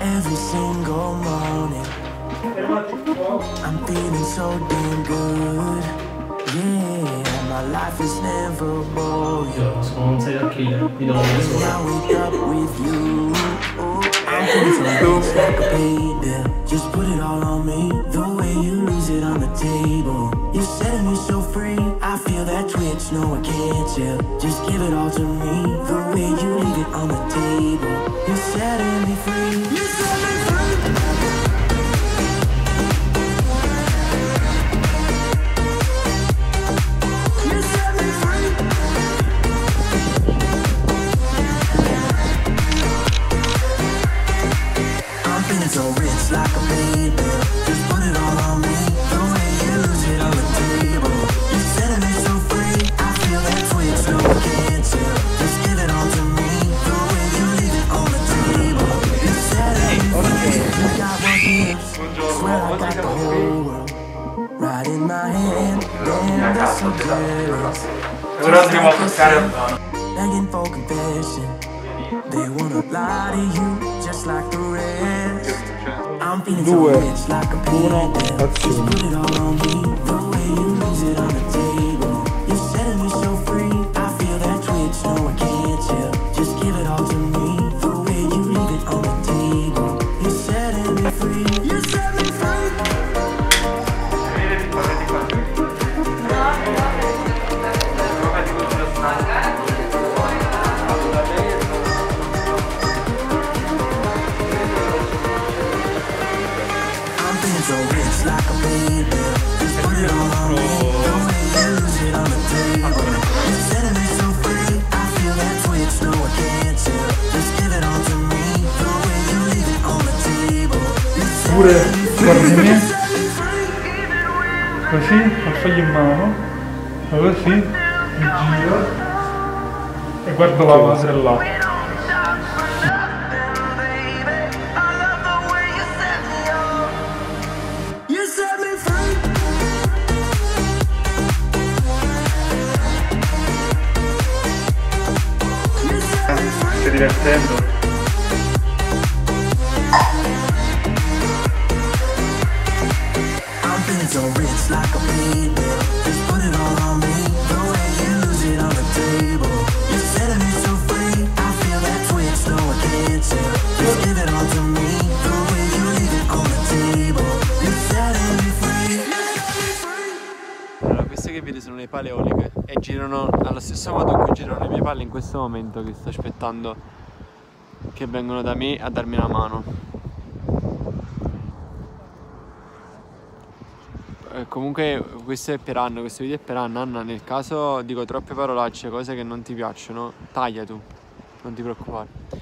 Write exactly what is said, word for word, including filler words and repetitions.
every single morning. I'm feeling so damn good. Yeah, my life is never boring. Io sono un serial killer, mi devo vedere solo. I wake up with you. I'm feeling so rich like a paid bill. Just put it all on me. The way you lose it on the table. You're setting me so free. I feel that twitch, no I can't chill. Just give it all to me. The way you leave it on the table. You're setting me free. You set me free. So rich like a baby, just put it all on me. The way you lose it on the table. You're setting me so free. I feel that twitch, no I can't chill. Just give it all to me. The way you leave it on the table. You're setting me free. You got my hips, swear I got the whole world right in my hand. Damn, that's so jealous. Begging for confession. They wanna lie to you just like the rest. I'm feeling so rich like a baby. Just put it all on me. The way you lose it on the table. You're setting me so free. I feel that twitch, no I can't chill. Just give it all to me. The way you leave it on the table. You're setting me free. You set me free. So rich like a baby. Just put it all on me. The way you lose it on the table. You're setting me so free. I feel that twitch, no I can't chill. Just give it all to me. The way you leave it on the table. Pure, guardami. Così, portagli in mano. Così, mi giro. E guardo la madre là. Stai divertendo? I'm feeling so rich like a baby. Just put it all on me. The way you lose it on the table. You're setting me so free. I feel that twitch, no I can't chill. Just give it all to me. The way you leave it on the table. You're setting me free. Allora, queste che vedi sono le pale eoliche e girano allo stesso modo in cui girano le mie palle in questo momento, che sto aspettando che vengono da me a darmi una mano. Eh, comunque questo è per Anna, questo video è per Anna. Anna, nel caso dico troppe parolacce, cose che non ti piacciono, taglia tu, non ti preoccupare.